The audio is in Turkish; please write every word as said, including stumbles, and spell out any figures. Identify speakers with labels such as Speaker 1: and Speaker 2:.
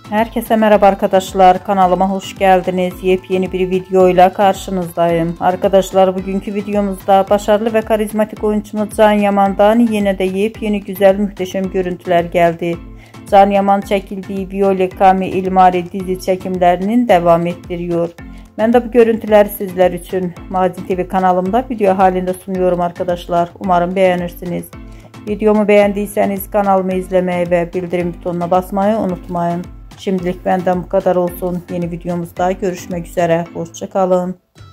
Speaker 1: Herkese merhaba arkadaşlar, kanalıma hoş geldiniz. Yepyeni bir videoyla karşınızdayım. Arkadaşlar, bugünkü videomuzda başarılı ve karizmatik oyuncumuz Can Yaman'dan yine de yepyeni güzel muhteşem görüntüler geldi. Can Yaman çekildiği Viyole Kami İlmari dizi çekimlerinin devam ettiriyor. Ben de bu görüntüleri sizler için Magazin T V kanalımda video halinde sunuyorum arkadaşlar. Umarım beğenirsiniz. Videomu beğendiyseniz kanalımı izlemeyi ve bildirim butonuna basmayı unutmayın. Şimdilik benden bu kadar olsun. Yeni videomuzda görüşmek üzere. Hoşça kalın.